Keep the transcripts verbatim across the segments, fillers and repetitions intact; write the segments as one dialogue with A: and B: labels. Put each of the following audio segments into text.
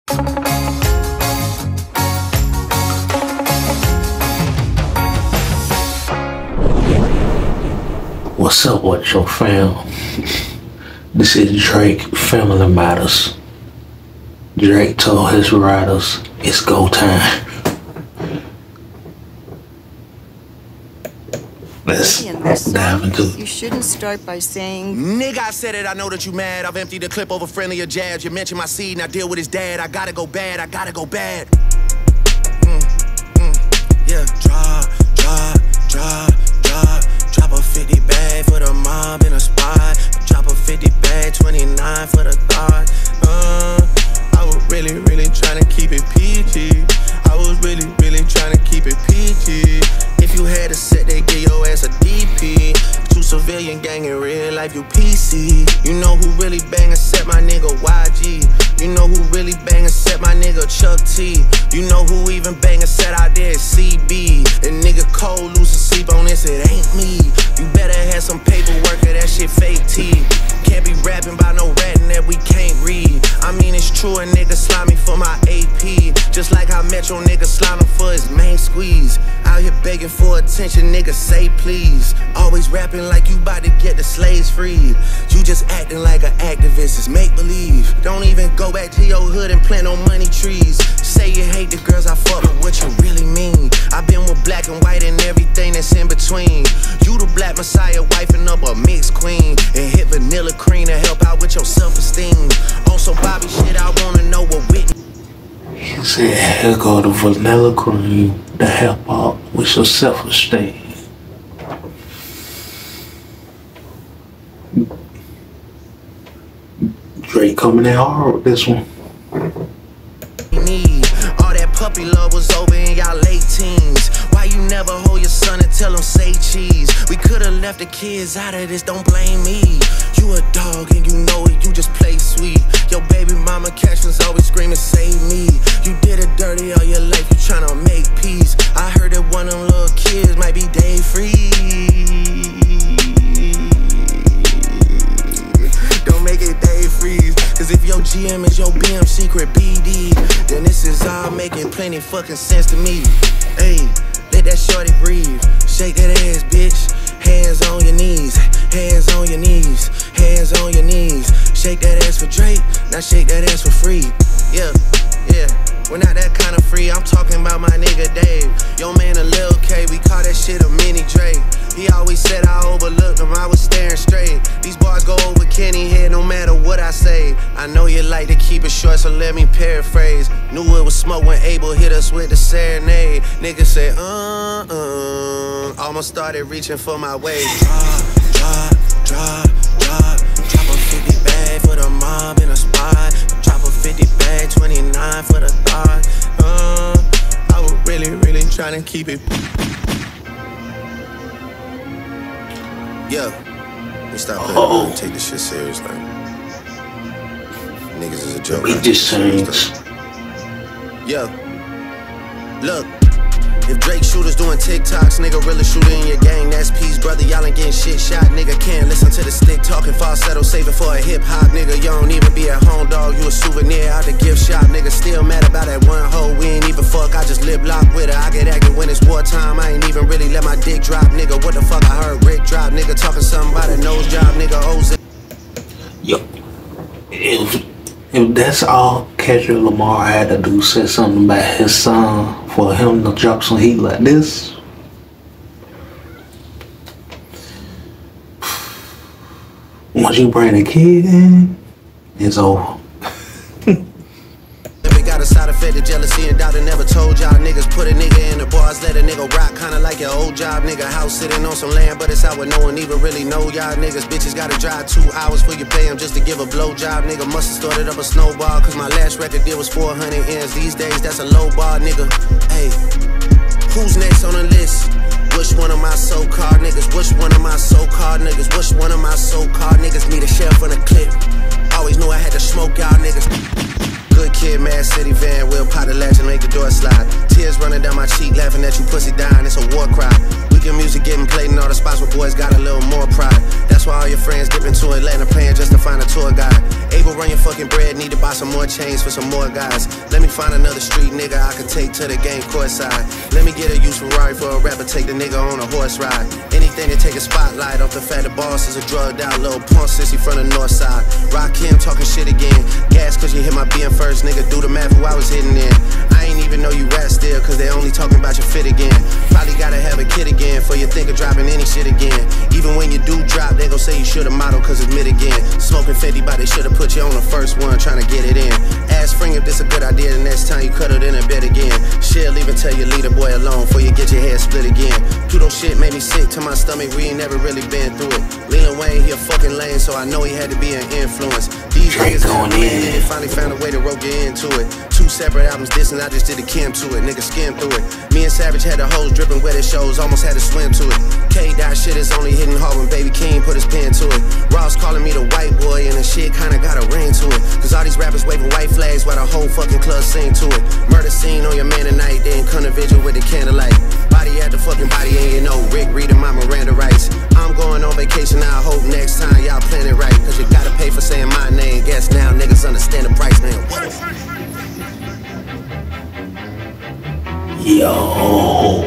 A: What's up with your fam? This is Drake, Family Matters. Drake told his riders, it's go time. Let's dive into it.
B: You shouldn't start by saying,
C: nigga, I said it, I know that you mad. I've emptied the clip over friendlier jabs. You mentioned my seed and I deal with his dad. I gotta go bad, I gotta go bad. Mm, mm, yeah, drop, drop, drop, drop. Drop a fifty bag for the mob in a spot. Drop a fifty bag, twenty-nine for the thought. Uh, I was really, really trying to keep it P G. I was really, really trying to keep it P G. If you had a set, they give your ass a D P. Two civilian gang in real life, you P C. You know who really bang except my nigga Y G. You know who really bang except my nigga Chuck T. You know who even bang except out there is C B. And nigga Cole losing sleep on this, it ain't me. You better have some paperwork or that shit fake T. Can't be rapping about no ratting that we can't read. I mean it's true, a nigga slimy for my A P. Just like how Metro nigga slime for his main squeeze. Out here begging for attention, nigga say please. Always rapping like you about to get the slaves freed. You just acting like an activist, it's make believe. Don't even go back to your hood and plant no money trees. Say you hate the girls I fuck, but what you really mean? I been with black and white and everything that's in between. You the black messiah wifing up a mixed queen. And hit vanilla cream to help out with your self-esteem. On some Bobby shit, I wanna know what Whitney.
A: He said, here go the vanilla cream to help out with your self-esteem. Drake coming in hard with this one.
C: All that puppy love was over in y'all late teens. Why you never hold your son and tell him say cheese? We could've left the kids out of this, don't blame me. You a dog and you know it, you just play sweet. Your baby mama captions always screaming save me. You did it dirty all your life, you tryna make peace. I heard that one of them little kids might be day free. Don't make it day freeze. Cause if your G M is your B M secret B D, then this is all making plenty fucking sense to me. Hey, let that shorty breathe. Shake that ass, bitch. Hands on your knees. Hands on your knees. Hands on your knees. Shake that ass for Drake. Now shake that ass for free. Yeah, yeah. We're not that kind of free. I'm talking about my nigga Dave. Yo man a Lil K. We call that shit a mini Drake. He always said I overlooked him, I was staring straight. These bars go over Kenny head no matter what I say. I know you like to keep it short, so let me paraphrase. Knew it was smoke when Abel hit us with the serenade. Niggas say, uh-uh. Almost started reaching for my way. Drop, drop, drop, drop. Drop a fifty bag for the mob in a spot. Drop a fifty bag, twenty-nine for the thought. Uh, I was really, really trying to keep it. Yeah, we stop playing
A: oh.
C: and take this shit serious, like niggas is a joke.
A: We just changed.
C: Yeah, look, if Drake shooters doing TikToks, nigga really shooting in your gang, that's peace, brother. Y'all ain't getting shit shot, nigga. Can't listen to the stick talking falsetto, saving for a hip hop, nigga. You don't even be at home, dog. You a souvenir out the gift shop, nigga. Still mad about that one hoe. We ain't even fuck. I just lip lock with her. I get active when it's wartime. I ain't even really let my dick drop, nigga. What the fuck? I heard Rick drop, nigga. Talking something about a nose job, nigga. O's it.
A: Yo, if if that's all Kendrick Lamar had to do, say something about his son for him to drop some heat like this. Once you bring a kid in, it's over.
C: Got a side effect of jealousy and doubt I never told y'all niggas. Put a nigga in the bars, let a nigga rock, kinda like your old job, nigga. House sitting on some land, but it's out where no one even really know y'all niggas. Bitches gotta drive two hours for you pay them just to give a blow job, nigga. Must've started up a snowball, cause my last record deal was four hundred M's. These days, that's a low bar, nigga. Hey, who's next on the list? Which one of my so-called niggas? Which one of my so-called niggas? Which one of my so-called niggas need a shell from the clip? Always knew I had to smoke y'all niggas. Good kid, Mad City van, we'll pot the latch and make the door slide. Tears running down my cheek, laughing at you pussy dying, it's a war cry. We weekend music getting played in all the spots where boys got a little more pride. That's why all your friends dip into Atlanta paying just to find a tour guide. Able run your fucking bread, need to buy some more chains for some more guys. Let me find another street nigga I could take to the game courtside. Let me get a used Ferrari for a rapper, take the nigga on a horse ride. Anything to take a spotlight off the fact the boss is a drugged out little punk sissy from the north side. Rock him talking shit again. Gas cause you hit my being first, nigga. Do the math who I was hitting in. I ain't even know you rap still, cause they only talking about your fit again. Probably gotta have a kid again for you think of dropping any shit again. Even when you do drop, they gon' say you should've modeled cause it's mid again. Smoking fifty, but they should've put you on the first one, trying to get it in. Ask Spring if this a good idea, the next time you cut it in a bed again. Shit, leave and tell your leader boy alone before you get your head split again. Pluto shit made me sick to my stomach, we ain't never really been through it. Lil Wayne, he a fucking lame, so I know he had to be an influence. These niggas going in, they finally found a way to rope you into it. Two separate albums dissing, I just did a Kim to it, nigga skim through it. Me and Savage had the hoes dripping wet at shows, almost had to swim to it. K-Dot shit is only hitting hard when Baby King put his pen to it. Ross calling me the white boy and the shit kinda got a ring to it. Cause all these rappers waving white flags while the whole fucking club sing to it. Murder scene on your man tonight, then come to vigil with the candlelight. Body at the fucking body and you know Rick reading my Miranda rights. I'm going on vacation, I hope next time y'all plan it right. Cause you gotta pay for saying my name. Guess now niggas understand the price, man. What?
A: Yo.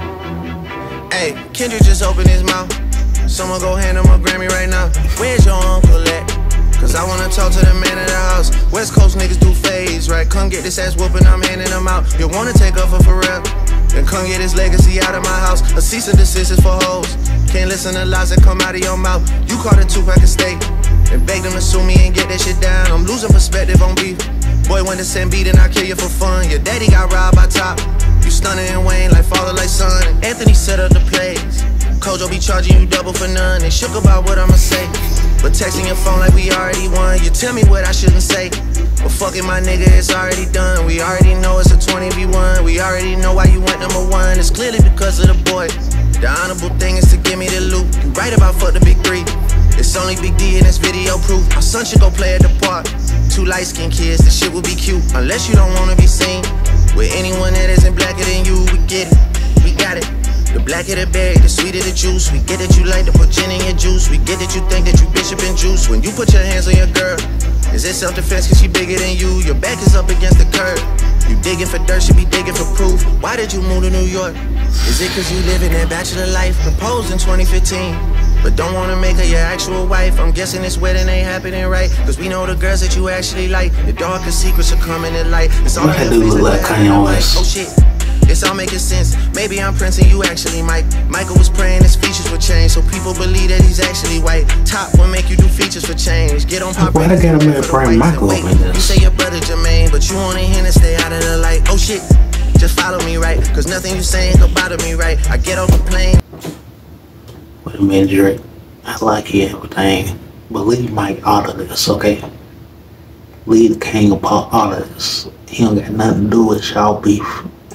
C: Hey, Kendrick just opened his mouth. Someone go hand him a Grammy right now. Where's your uncle at? Cause I wanna talk to the man in the house. West Coast niggas do phase, right? Come get this ass whooping, I'm handing them out. You wanna take off for real? Then come get his legacy out of my house. A cease and desist is for hoes. Can't listen to lies that come out of your mouth. You caught a two-pack of steak and beg them to sue me and get that shit down. I'm losing perspective on beef. Boy went to send beat and I kill you for fun. Your daddy got robbed by Top. You stunning and Wayne like father like son. Anthony set up the plays. Kojo be charging you double for none. They shook about what I'ma say, but texting your phone like we already won. You tell me what I shouldn't say, but fucking my nigga, it's already done. We already know it's a twenty v one. We already know why you went number one. It's clearly because of the boy. The honorable thing is to give me the loot. You right about fuck the big three. It's only Big D in this video proof. My son should go play at the park. Two light-skinned kids, this shit would be cute. Unless you don't wanna be seen with anyone that isn't blacker than you. We get it, we got it. The blacker the berry, the sweeter the juice. We get that you like to put gin in your juice. We get that you think that you bishop and juice. When you put your hands on your girl, is it self-defense cause she bigger than you? Your back is up against the curb. You digging for dirt, should be digging for proof. Why did you move to New York? Is it cause you living that bachelor life? Proposed in twenty fifteen, but don't wanna make her your actual wife. I'm guessing this wedding ain't happening right, cause we know the girls that you actually like. The darkest secrets are coming to light. It's all
A: I do look like Kanye West.
C: Oh shit, it's all making sense. Maybe I'm Prince and you actually Mike. Michael was praying his features would change, so people believe that he's actually white. Top will make you do features for change. Get on pop.
A: Why I got a man praying Michael up in this?
C: You say your brother Jermaine, but you only him to stay out of the light. Oh shit, just follow me right, cause nothing you saying could bother me right. I get off the plane.
A: Wait a minute, Drake. I like you everything, but leave Mike out of this, okay? Leave the king of pop out of this. He don't got nothing to do with y'all beef.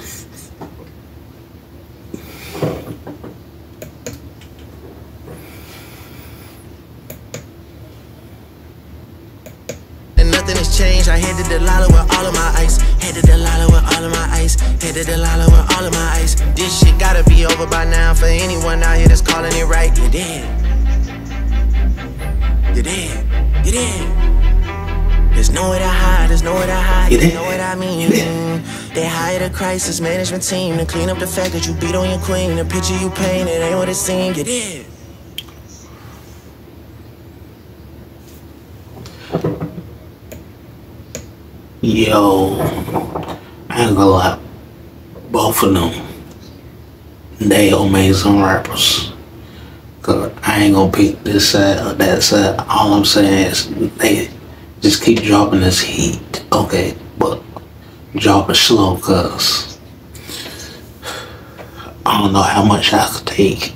C: Change. I headed to Delilah with all of my ice. Headed to Delilah with all of my ice. Headed to Delilah with all of my ice. This shit gotta be over by now for anyone out here that's calling it right. You dead. You dead. You dead. There's nowhere to hide. There's nowhere to hide. You know what I mean? They hired a crisis management team to clean up the fact that you beat on your queen. The picture you painted ain't what it seemed. You dead.
A: Yo, I ain't gonna lie, both of them, they amazing rappers. Cause I ain't gonna pick this side or that side. All I'm saying is they just keep dropping this heat, okay? But drop it slow, cause I don't know how much I could take.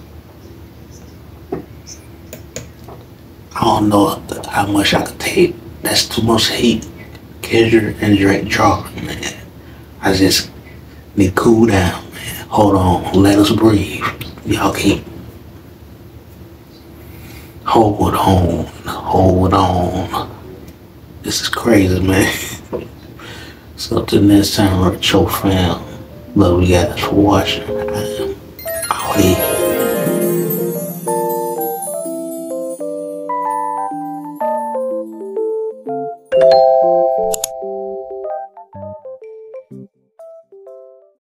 A: I don't know how much I could take. That's too much heat. Kendrick and Drake dropping, man. I just need to cool down, man. Hold on, let us breathe. Y'all keep hold on, hold on. This is crazy, man. So till next time, Retro fam. Love you guys for watching. I am out. Peace.